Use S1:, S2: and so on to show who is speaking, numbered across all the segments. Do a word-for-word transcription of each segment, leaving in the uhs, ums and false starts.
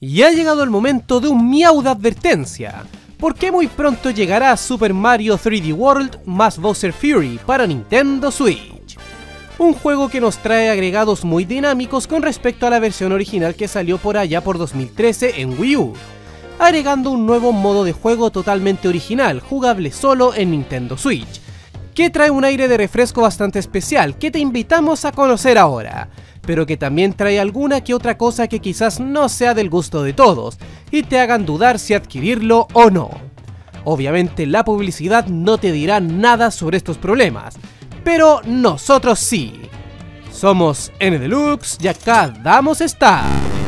S1: Y ha llegado el momento de un miau de advertencia, porque muy pronto llegará Super Mario tres D World más Bowser Fury para Nintendo Switch. Un juego que nos trae agregados muy dinámicos con respecto a la versión original que salió por allá por dos mil trece en Wii U, agregando un nuevo modo de juego totalmente original, jugable solo en Nintendo Switch, que trae un aire de refresco bastante especial que te invitamos a conocer ahora, pero que también trae alguna que otra cosa que quizás no sea del gusto de todos y te hagan dudar si adquirirlo o no. Obviamente la publicidad no te dirá nada sobre estos problemas, pero nosotros sí. Somos N Deluxe y acá damos start.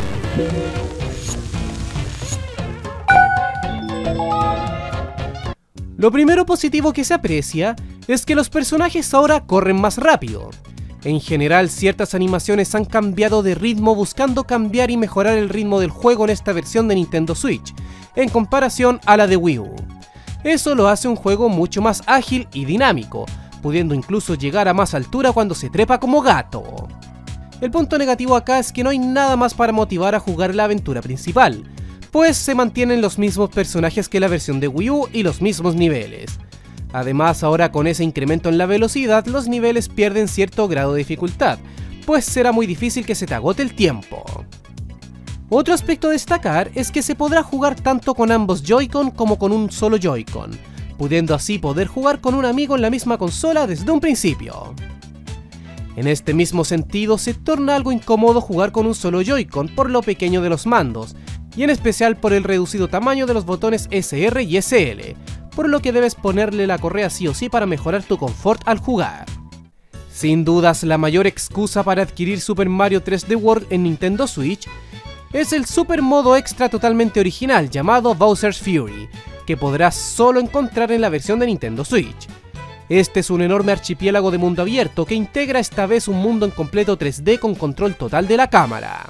S1: Lo primero positivo que se aprecia es que los personajes ahora corren más rápido. En general, ciertas animaciones han cambiado de ritmo buscando cambiar y mejorar el ritmo del juego en esta versión de Nintendo Switch, en comparación a la de Wii U. Eso lo hace un juego mucho más ágil y dinámico, pudiendo incluso llegar a más altura cuando se trepa como gato. El punto negativo acá es que no hay nada más para motivar a jugar la aventura principal, pues se mantienen los mismos personajes que la versión de Wii U y los mismos niveles. Además, ahora con ese incremento en la velocidad, los niveles pierden cierto grado de dificultad, pues será muy difícil que se te agote el tiempo. Otro aspecto a destacar es que se podrá jugar tanto con ambos Joy-Con como con un solo Joy-Con, pudiendo así poder jugar con un amigo en la misma consola desde un principio. En este mismo sentido, se torna algo incómodo jugar con un solo Joy-Con por lo pequeño de los mandos, y en especial por el reducido tamaño de los botones S R y S L, por lo que debes ponerle la correa sí o sí para mejorar tu confort al jugar. Sin dudas, la mayor excusa para adquirir Super Mario tres D World en Nintendo Switch es el super modo extra totalmente original llamado Bowser's Fury, que podrás solo encontrar en la versión de Nintendo Switch. Este es un enorme archipiélago de mundo abierto que integra esta vez un mundo en completo tres D con control total de la cámara.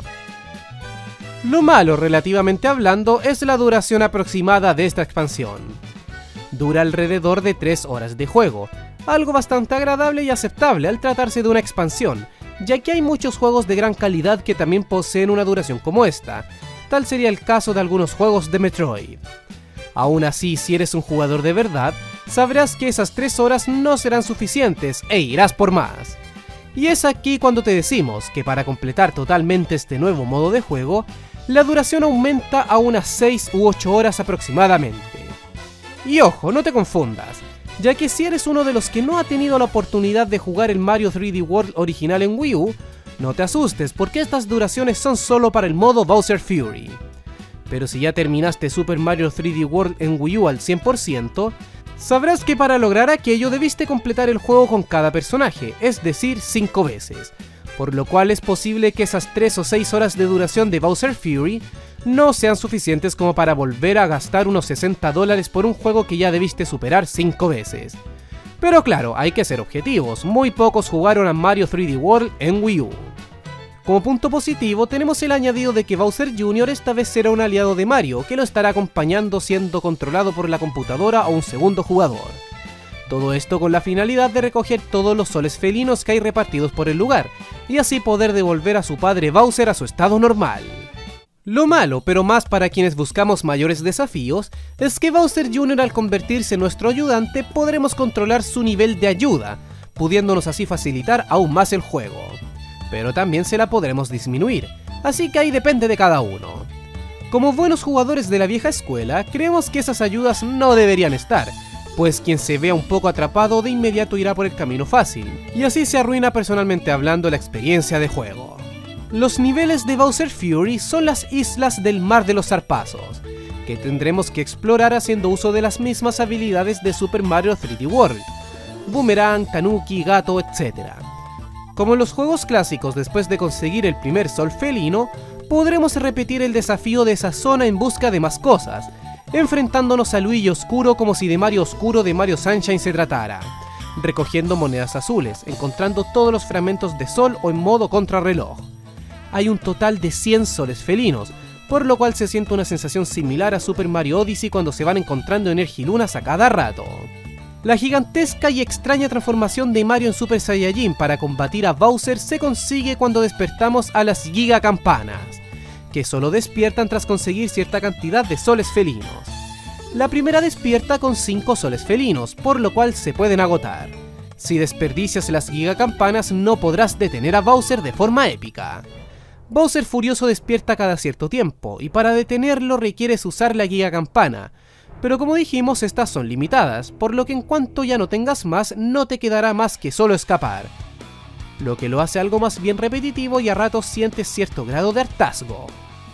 S1: Lo malo, relativamente hablando, es la duración aproximada de esta expansión. Dura alrededor de tres horas de juego, algo bastante agradable y aceptable al tratarse de una expansión, ya que hay muchos juegos de gran calidad que también poseen una duración como esta. Tal sería el caso de algunos juegos de Metroid. Aún así, si eres un jugador de verdad, sabrás que esas tres horas no serán suficientes e irás por más. Y es aquí cuando te decimos que para completar totalmente este nuevo modo de juego, la duración aumenta a unas seis u ocho horas aproximadamente. Y ojo, no te confundas, ya que si eres uno de los que no ha tenido la oportunidad de jugar el Mario tres D World original en Wii U, no te asustes porque estas duraciones son solo para el modo Bowser Fury. Pero si ya terminaste Super Mario tres D World en Wii U al cien por ciento, sabrás que para lograr aquello debiste completar el juego con cada personaje, es decir, cinco veces, por lo cual es posible que esas tres o seis horas de duración de Bowser Fury no sean suficientes como para volver a gastar unos sesenta dólares por un juego que ya debiste superar cinco veces. Pero claro, hay que ser objetivos, muy pocos jugaron a Mario tres D World en Wii U. Como punto positivo tenemos el añadido de que Bowser junior esta vez será un aliado de Mario, que lo estará acompañando siendo controlado por la computadora o un segundo jugador. Todo esto con la finalidad de recoger todos los soles felinos que hay repartidos por el lugar, y así poder devolver a su padre Bowser a su estado normal. Lo malo, pero más para quienes buscamos mayores desafíos, es que Bowser junior al convertirse en nuestro ayudante podremos controlar su nivel de ayuda, pudiéndonos así facilitar aún más el juego. Pero también se la podremos disminuir, así que ahí depende de cada uno. Como buenos jugadores de la vieja escuela, creemos que esas ayudas no deberían estar, pues quien se vea un poco atrapado de inmediato irá por el camino fácil, y así se arruina personalmente hablando la experiencia de juego. Los niveles de Bowser Fury son las islas del Mar de los Zarpazos, que tendremos que explorar haciendo uso de las mismas habilidades de Super Mario tres D World, Boomerang, Tanuki, Gato, etcétera. Como en los juegos clásicos, después de conseguir el primer sol felino, podremos repetir el desafío de esa zona en busca de más cosas, enfrentándonos a Luigi Oscuro como si de Mario Oscuro de Mario Sunshine se tratara, recogiendo monedas azules, encontrando todos los fragmentos de sol o en modo contrarreloj. Hay un total de cien soles felinos, por lo cual se siente una sensación similar a Super Mario Odyssey cuando se van encontrando Energilunas a cada rato. La gigantesca y extraña transformación de Mario en Super Saiyajin para combatir a Bowser se consigue cuando despertamos a las Giga Campanas, que solo despiertan tras conseguir cierta cantidad de soles felinos. La primera despierta con cinco soles felinos, por lo cual se pueden agotar. Si desperdicias las gigacampanas no podrás detener a Bowser de forma épica. Bowser furioso despierta cada cierto tiempo, y para detenerlo requieres usar la gigacampana, pero como dijimos estas son limitadas, por lo que en cuanto ya no tengas más no te quedará más que solo escapar, lo que lo hace algo más bien repetitivo y a ratos sientes cierto grado de hartazgo.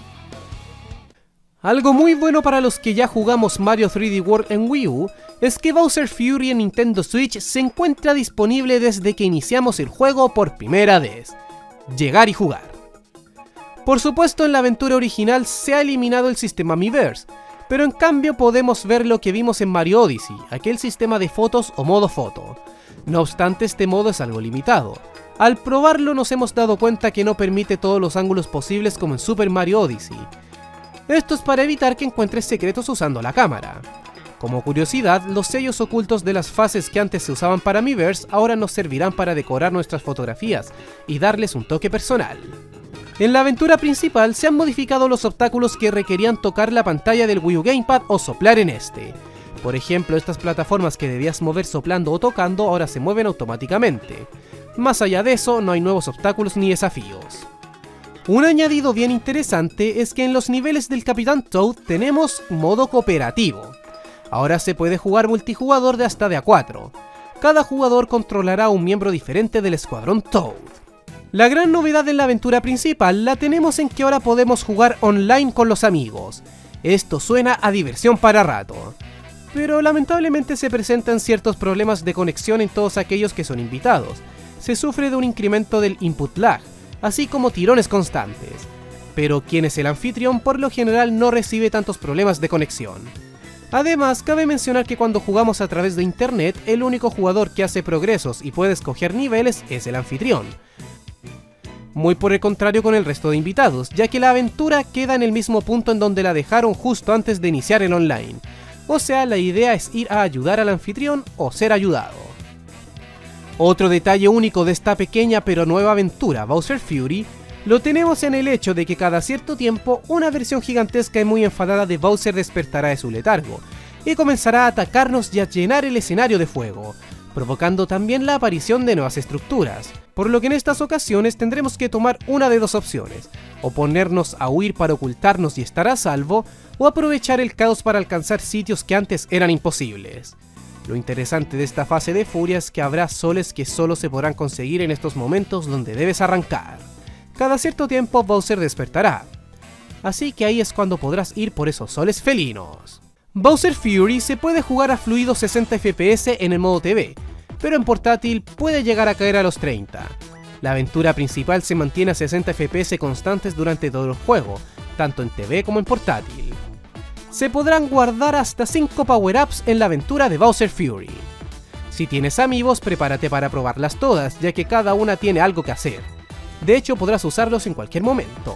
S1: Algo muy bueno para los que ya jugamos Mario tres D World en Wii U es que Bowser Fury en Nintendo Switch se encuentra disponible desde que iniciamos el juego por primera vez. Llegar y jugar. Por supuesto, en la aventura original se ha eliminado el sistema Miiverse, pero en cambio podemos ver lo que vimos en Mario Odyssey, aquel sistema de fotos o modo foto. No obstante, este modo es algo limitado. Al probarlo nos hemos dado cuenta que no permite todos los ángulos posibles como en Super Mario Odyssey. Esto es para evitar que encuentres secretos usando la cámara. Como curiosidad, los sellos ocultos de las fases que antes se usaban para Miiverse ahora nos servirán para decorar nuestras fotografías y darles un toque personal. En la aventura principal se han modificado los obstáculos que requerían tocar la pantalla del Wii U Gamepad o soplar en este. Por ejemplo, estas plataformas que debías mover soplando o tocando ahora se mueven automáticamente. Más allá de eso, no hay nuevos obstáculos ni desafíos. Un añadido bien interesante es que en los niveles del Capitán Toad tenemos modo cooperativo. Ahora se puede jugar multijugador de hasta de a cuatro. Cada jugador controlará a un miembro diferente del escuadrón Toad. La gran novedad en la aventura principal la tenemos en que ahora podemos jugar online con los amigos. Esto suena a diversión para rato. Pero lamentablemente se presentan ciertos problemas de conexión en todos aquellos que son invitados. Se sufre de un incremento del input lag, así como tirones constantes. Pero quien es el anfitrión por lo general no recibe tantos problemas de conexión. Además, cabe mencionar que cuando jugamos a través de internet, el único jugador que hace progresos y puede escoger niveles es el anfitrión. Muy por el contrario con el resto de invitados, ya que la aventura queda en el mismo punto en donde la dejaron justo antes de iniciar el online. O sea, la idea es ir a ayudar al anfitrión o ser ayudado. Otro detalle único de esta pequeña pero nueva aventura, Bowser Fury, lo tenemos en el hecho de que cada cierto tiempo una versión gigantesca y muy enfadada de Bowser despertará de su letargo y comenzará a atacarnos y a llenar el escenario de fuego, provocando también la aparición de nuevas estructuras, por lo que en estas ocasiones tendremos que tomar una de dos opciones, o ponernos a huir para ocultarnos y estar a salvo, o aprovechar el caos para alcanzar sitios que antes eran imposibles. Lo interesante de esta fase de furia es que habrá soles que solo se podrán conseguir en estos momentos donde debes arrancar. Cada cierto tiempo Bowser despertará, así que ahí es cuando podrás ir por esos soles felinos. Bowser Fury se puede jugar a fluido sesenta F P S en el modo T V, pero en portátil puede llegar a caer a los treinta. La aventura principal se mantiene a sesenta F P S constantes durante todo el juego, tanto en T V como en portátil. Se podrán guardar hasta cinco power-ups en la aventura de Bowser Fury. Si tienes amigos, prepárate para probarlas todas, ya que cada una tiene algo que hacer. De hecho, podrás usarlos en cualquier momento.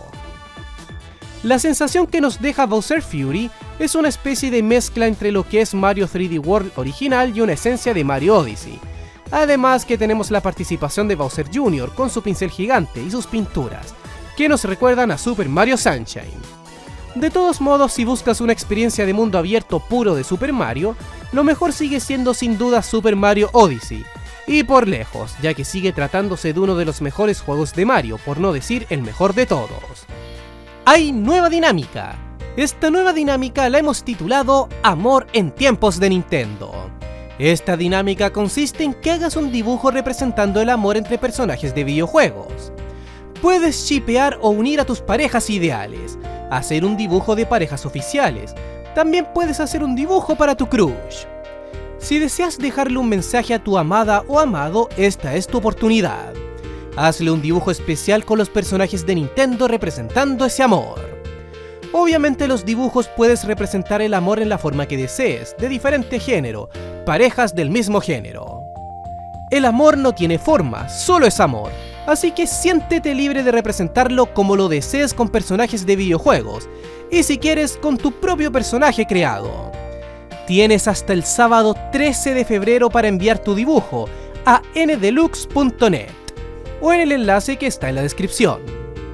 S1: La sensación que nos deja Bowser Fury es una especie de mezcla entre lo que es Mario tres D World original y una esencia de Mario Odyssey. Además que tenemos la participación de Bowser junior con su pincel gigante y sus pinturas, que nos recuerdan a Super Mario Sunshine. De todos modos, si buscas una experiencia de mundo abierto puro de Super Mario, lo mejor sigue siendo sin duda Super Mario Odyssey, y por lejos, ya que sigue tratándose de uno de los mejores juegos de Mario, por no decir el mejor de todos. Hay nueva dinámica. Esta nueva dinámica la hemos titulado Amor en tiempos de Nintendo. Esta dinámica consiste en que hagas un dibujo representando el amor entre personajes de videojuegos. Puedes shippear o unir a tus parejas ideales, hacer un dibujo de parejas oficiales, también puedes hacer un dibujo para tu crush. Si deseas dejarle un mensaje a tu amada o amado, esta es tu oportunidad. Hazle un dibujo especial con los personajes de Nintendo representando ese amor. Obviamente los dibujos puedes representar el amor en la forma que desees, de diferente género, parejas del mismo género. El amor no tiene forma, solo es amor, así que siéntete libre de representarlo como lo desees con personajes de videojuegos, y si quieres con tu propio personaje creado. Tienes hasta el sábado trece de febrero para enviar tu dibujo a n deluxe punto net o en el enlace que está en la descripción.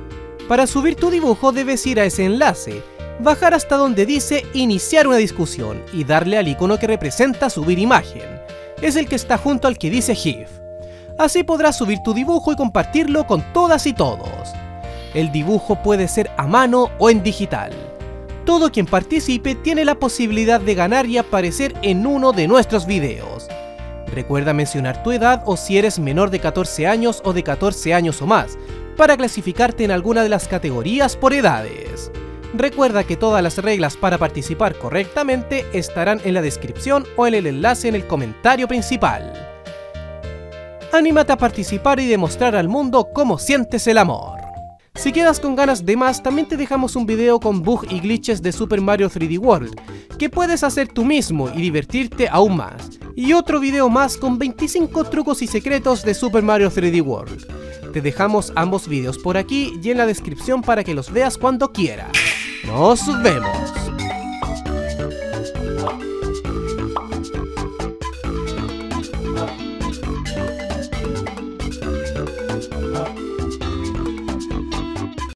S1: Para subir tu dibujo debes ir a ese enlace, bajar hasta donde dice iniciar una discusión y darle al icono que representa subir imagen. Es el que está junto al que dice GIF. Así podrás subir tu dibujo y compartirlo con todas y todos. El dibujo puede ser a mano o en digital. Todo quien participe tiene la posibilidad de ganar y aparecer en uno de nuestros videos. Recuerda mencionar tu edad o si eres menor de catorce años o de catorce años o más, para clasificarte en alguna de las categorías por edades. Recuerda que todas las reglas para participar correctamente estarán en la descripción o en el enlace en el comentario principal. Anímate a participar y demostrar al mundo cómo sientes el amor. Si quedas con ganas de más, también te dejamos un video con bugs y glitches de Super Mario tres D World, que puedes hacer tú mismo y divertirte aún más. Y otro video más con veinticinco trucos y secretos de Super Mario tres D World. Te dejamos ambos videos por aquí y en la descripción para que los veas cuando quieras. ¡Nos vemos!